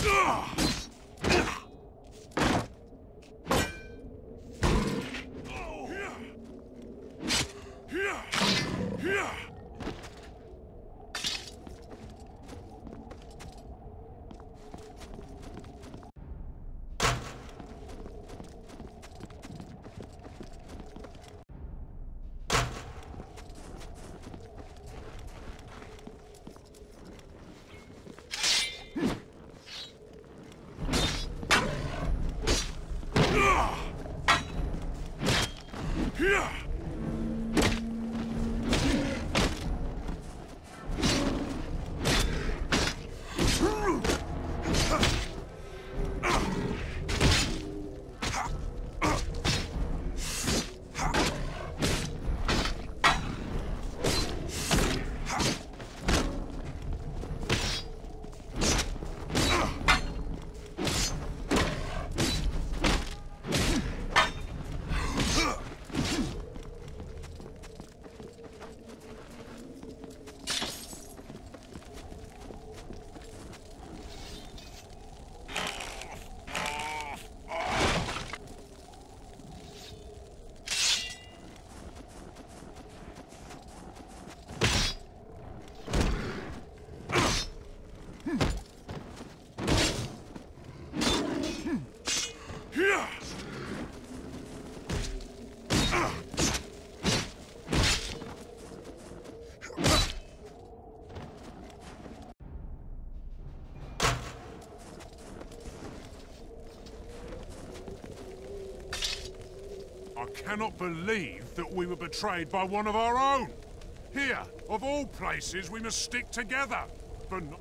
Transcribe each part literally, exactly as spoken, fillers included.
I cannot believe that we were betrayed by one of our own. Here, of all places, we must stick together. For no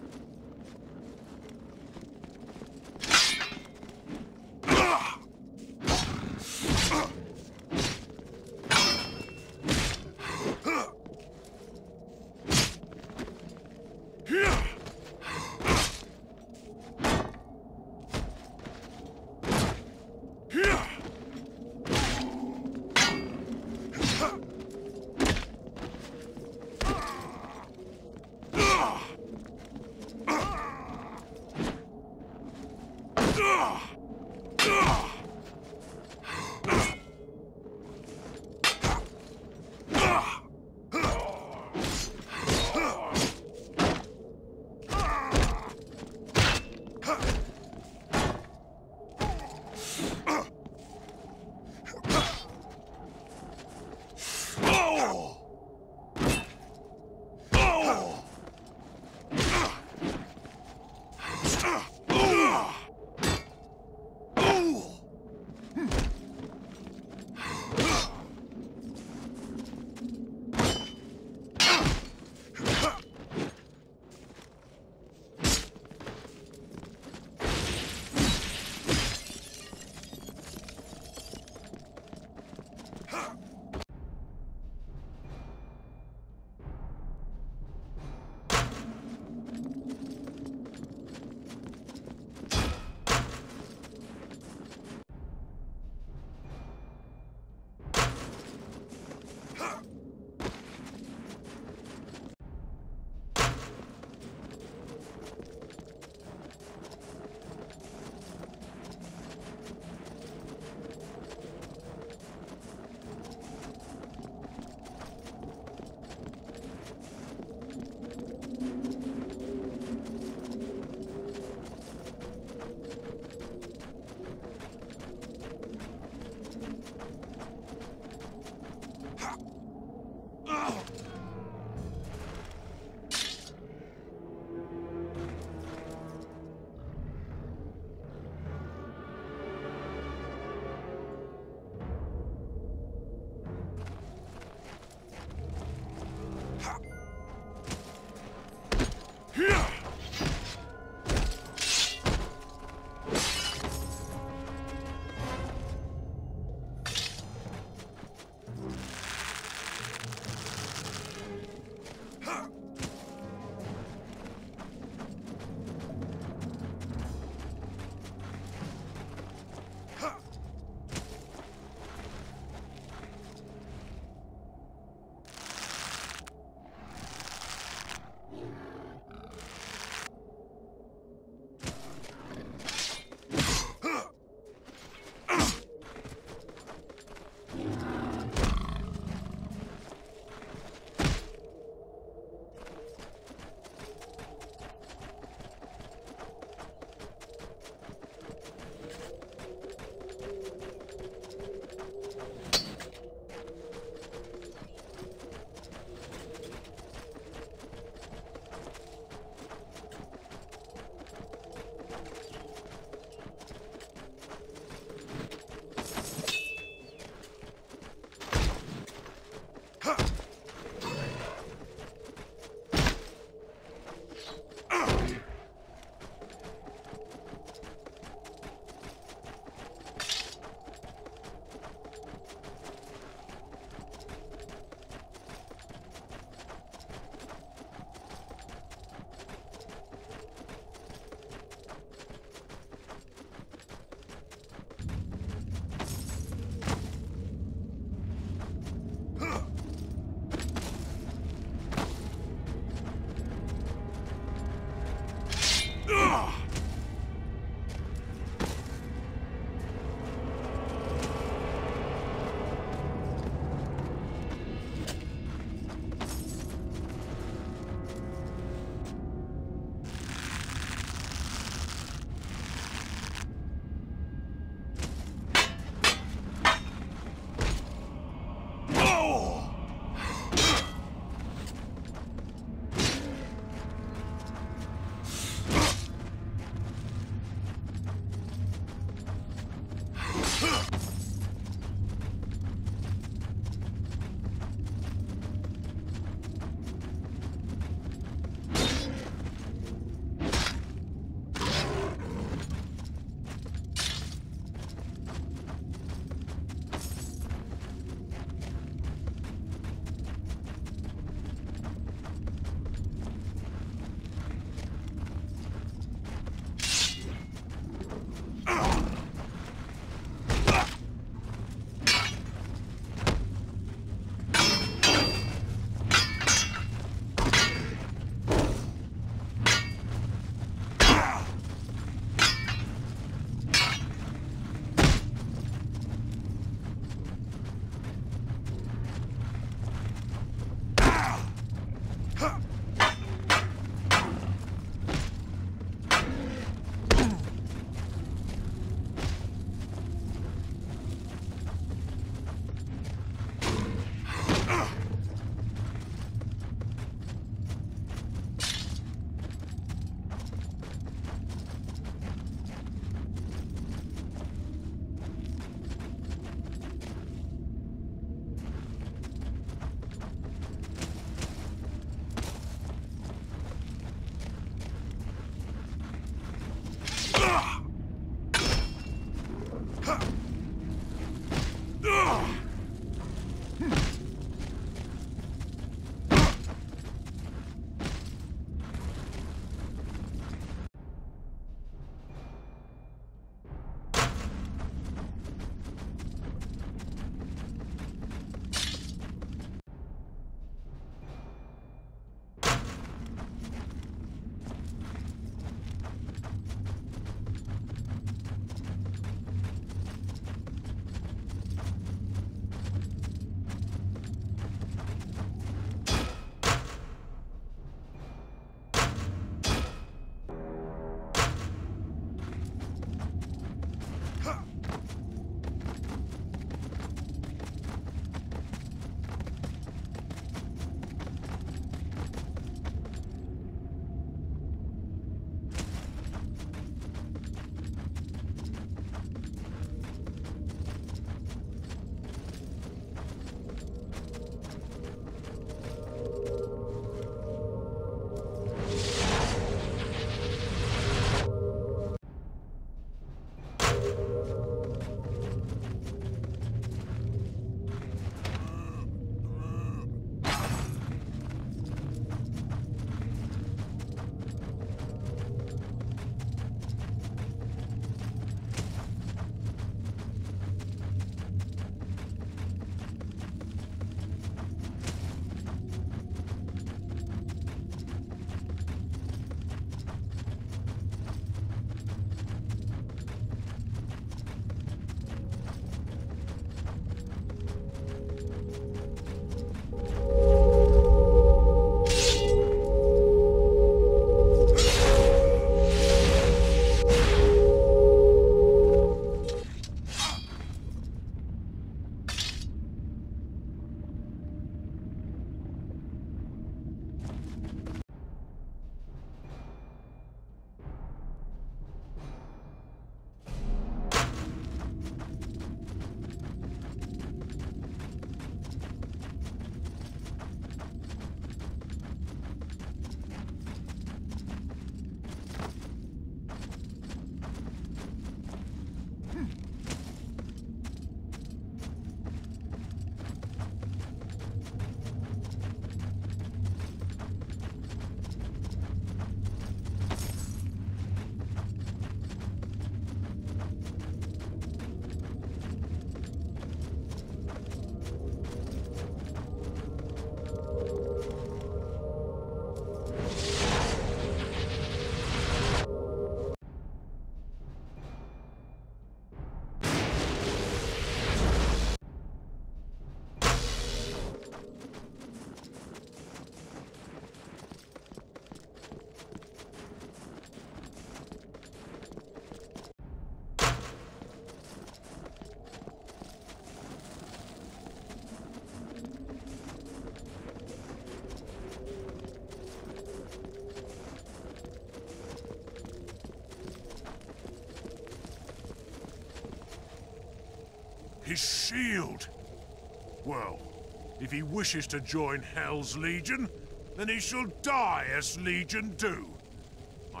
His shield! Well, if he wishes to join Hell's Legion, then he shall die as Legion do. I...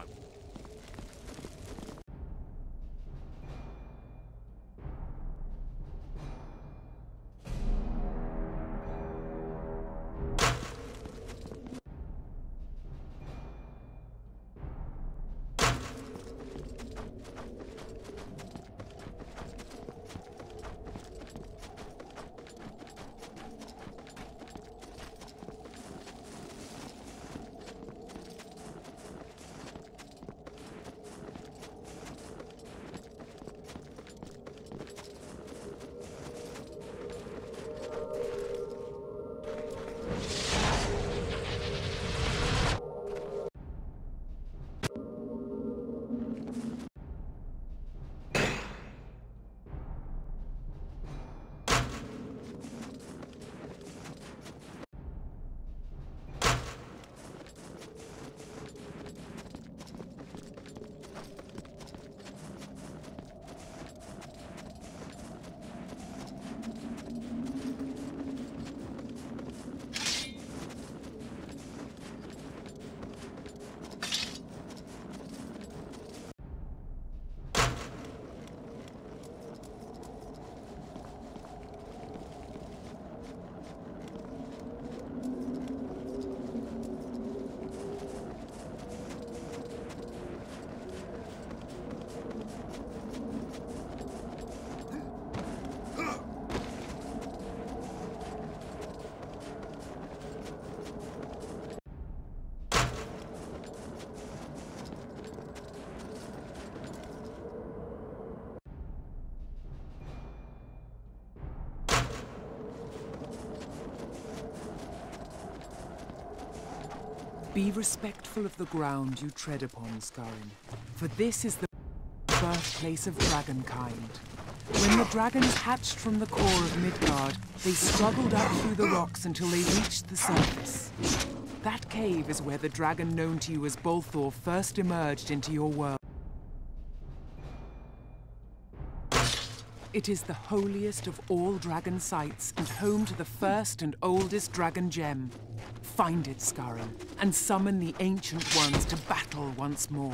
Be respectful of the ground you tread upon, Skarin, for this is the birthplace of dragonkind. When the dragons hatched from the core of Midgard, they struggled up through the rocks until they reached the surface. That cave is where the dragon known to you as Bolthor first emerged into your world. It is the holiest of all dragon sites and home to the first and oldest dragon gem. Find it, Skarin, and summon the ancient ones to battle once more.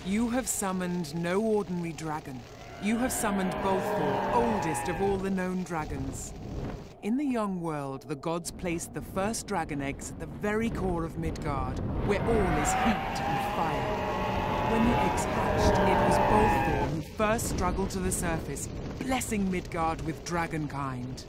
You have summoned no ordinary dragon. You have summoned Bolthor, oldest of all the known dragons. In the young world, the gods placed the first dragon eggs at the very core of Midgard, where all is heat and fire. When the eggs hatched, it was Bolthor who first struggled to the surface, blessing Midgard with dragonkind.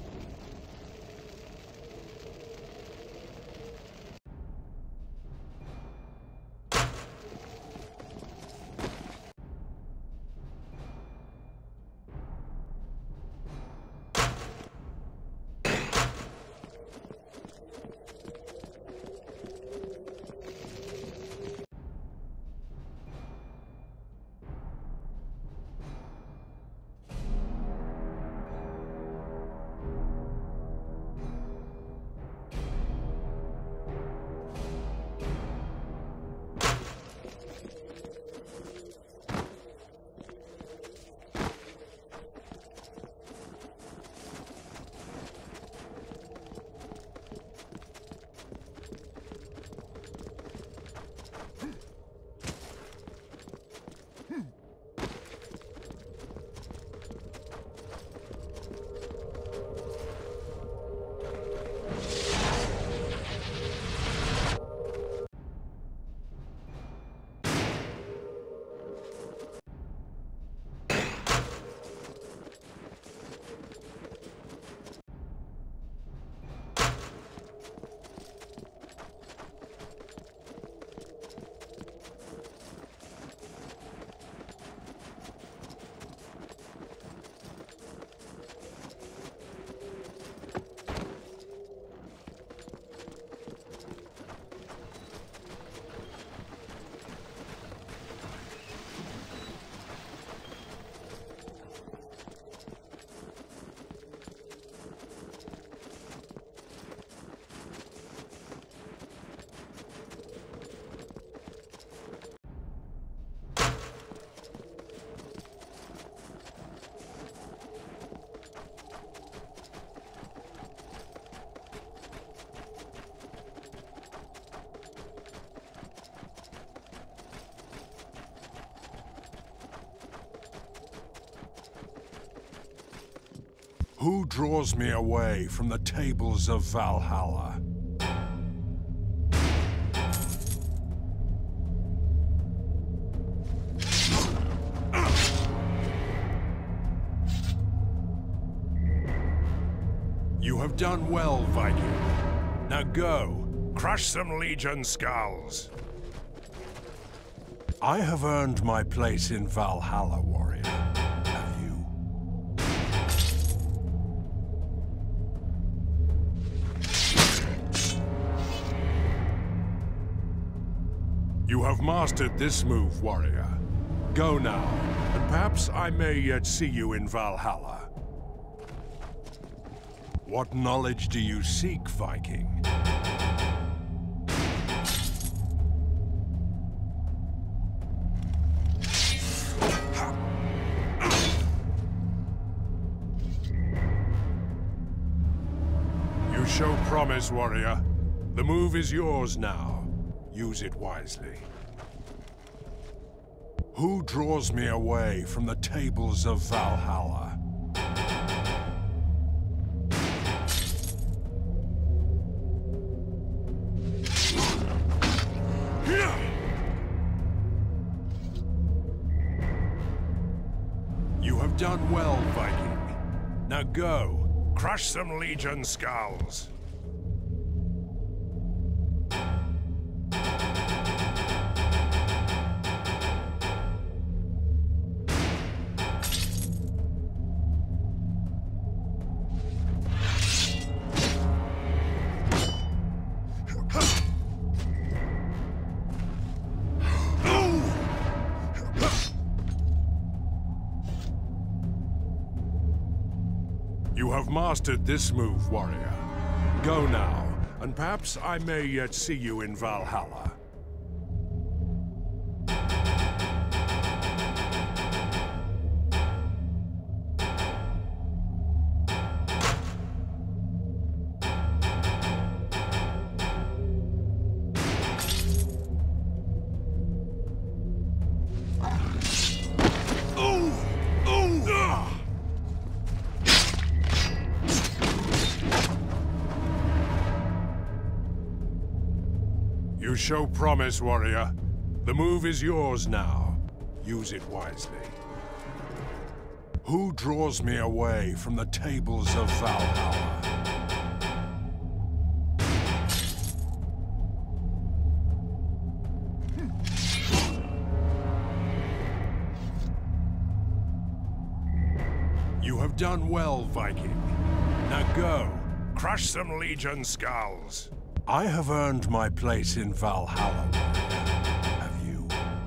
Who draws me away from the tables of Valhalla? You have done well, Viking. Now go, crush some Legion skulls. I have earned my place in Valhalla, warrior. Have you? You have mastered this move, warrior. Go now, and perhaps I may yet see you in Valhalla. What knowledge do you seek, Viking? You show promise, warrior. The move is yours now. Use it wisely. Who draws me away from the tables of Valhalla? You have done well, Viking. Now go, crush some Legion skulls. You have mastered this move, warrior. Go now, and perhaps I may yet see you in Valhalla. You show promise, warrior. The move is yours now. Use it wisely. Who draws me away from the tables of Valhalla? You have done well, Viking. Now go, crush some Legion skulls. I have earned my place in Valhalla, warrior. Have you?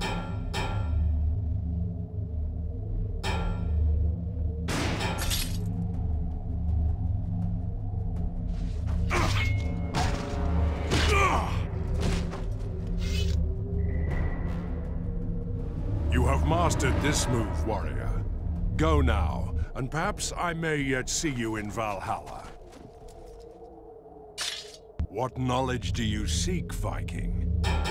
You have mastered this move, warrior. Go now, and perhaps I may yet see you in Valhalla. What knowledge do you seek, Viking?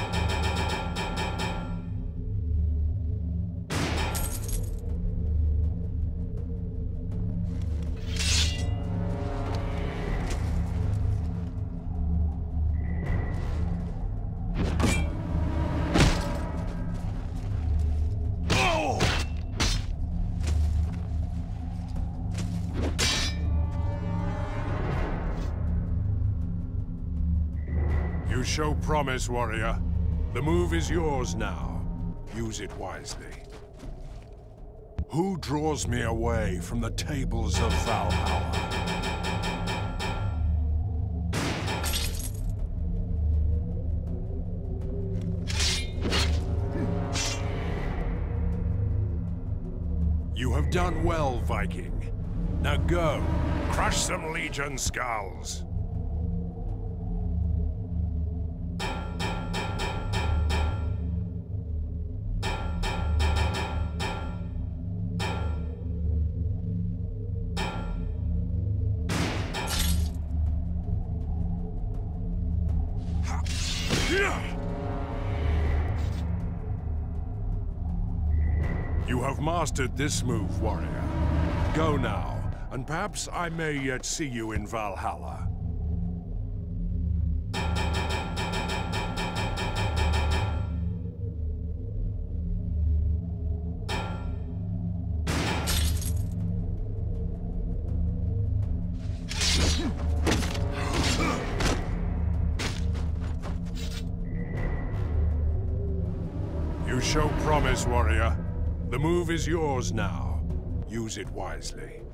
You show promise, warrior. The move is yours now. Use it wisely. Who draws me away from the tables of Valhalla? You have done well, Viking. Now go, crush some Legion skulls. You have mastered this move, warrior. Go now, and perhaps I may yet see you in Valhalla. You show promise, warrior. The move is yours now. Use it wisely.